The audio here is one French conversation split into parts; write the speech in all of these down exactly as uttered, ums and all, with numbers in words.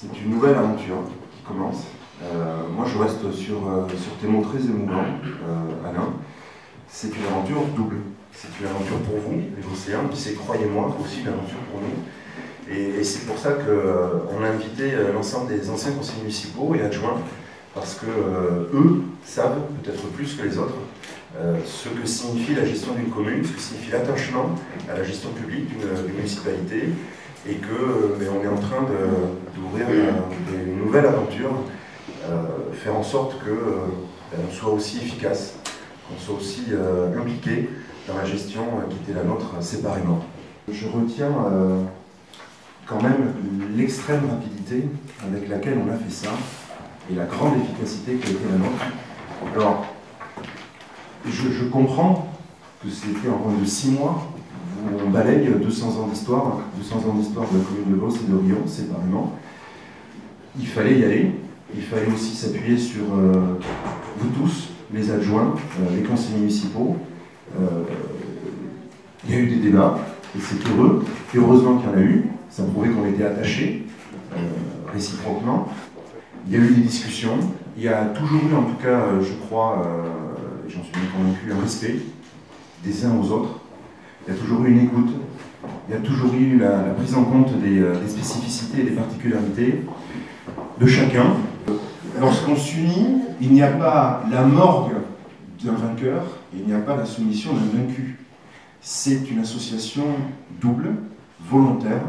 C'est une nouvelle aventure qui commence. Euh, moi, je reste sur, euh, sur tes mots très émouvants, euh, Alain. C'est une aventure double. C'est une aventure pour vous, les Océans, puis c'est, croyez-moi, aussi une aventure pour nous. Et, et c'est pour ça qu'on euh, a invité euh, l'ensemble des anciens conseillers municipaux et adjoints, parce que euh, eux savent, peut-être plus que les autres, euh, ce que signifie la gestion d'une commune, ce que signifie l'attachement à la gestion publique d'une municipalité, et que euh, mais on est en train d'ouvrir une, une nouvelle aventure, euh, faire en sorte que euh, on soit aussi efficace, qu'on soit aussi euh, impliqué dans la gestion euh, qui était la nôtre euh, séparément. Je retiens euh, quand même l'extrême rapidité avec laquelle on a fait ça et la grande efficacité qui a été la nôtre. Alors, je, je comprends que c'était en moins de six mois. On balaye deux cents ans d'histoire, deux cents ans d'histoire de la commune de Beauce et de Riom, séparément. Il fallait y aller, il fallait aussi s'appuyer sur euh, vous tous, les adjoints, euh, les conseillers municipaux. Euh, il y a eu des débats, et c'est heureux, et heureusement qu'il y en a eu, ça prouvait qu'on était attachés, euh, réciproquement. Il y a eu des discussions, il y a toujours eu, en tout cas, euh, je crois, euh, j'en suis bien convaincu, un respect des uns aux autres. Il y a toujours eu une écoute, il y a toujours eu la, la prise en compte des, des spécificités et des particularités de chacun. Lorsqu'on s'unit, il n'y a pas la morgue d'un vainqueur, il n'y a pas la soumission d'un vaincu. C'est une association double, volontaire,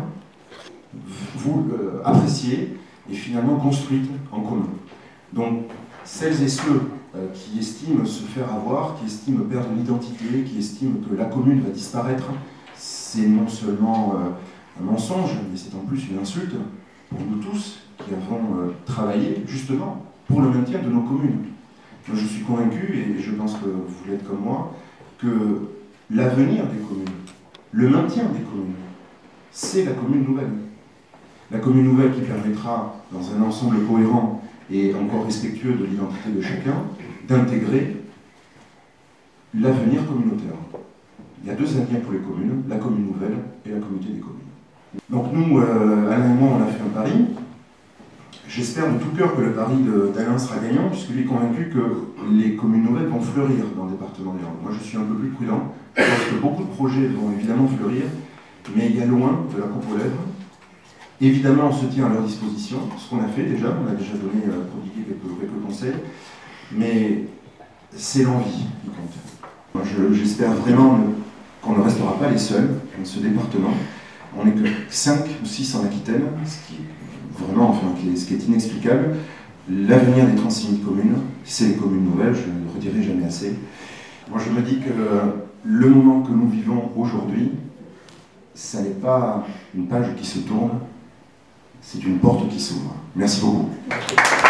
vous euh, appréciée et finalement construite en commun. Donc, celles et ceux euh, qui estiment se faire avoir, qui estiment perdre l'identité, qui estiment que la commune va disparaître, c'est non seulement euh, un mensonge, mais c'est en plus une insulte pour nous tous qui avons euh, travaillé justement pour le maintien de nos communes. Moi, je suis convaincu, et je pense que vous l'êtes comme moi, que l'avenir des communes, le maintien des communes, c'est la commune nouvelle. La commune nouvelle qui permettra, dans un ensemble cohérent et encore respectueux de l'identité de chacun, d'intégrer l'avenir communautaire. Il y a deux avenirs pour les communes, la commune nouvelle et la communauté des communes. Donc nous, euh, Alain et moi, on a fait un pari. J'espère de tout cœur que le pari d'Alain sera gagnant, puisqu'il est convaincu que les communes nouvelles vont fleurir dans le département des Landes. Moi, je suis un peu plus prudent. Je pense que beaucoup de projets vont évidemment fleurir, mais il y a loin de la coupe aux lèvres. Évidemment, on se tient à leur disposition, ce qu'on a fait déjà, on a déjà donné, euh, prodigué quelques, quelques conseils, mais c'est l'envie qui compte. J'espère vraiment qu'on ne restera pas les seuls dans ce département. On n'est que cinq ou six en Aquitaine, ce qui est vraiment, enfin, ce qui est inexplicable. L'avenir des trente-six mille communes, c'est les communes nouvelles, je ne le redirai jamais assez. Moi, je me dis que le moment que nous vivons aujourd'hui, ça n'est pas une page qui se tourne, c'est une porte qui s'ouvre. Merci beaucoup.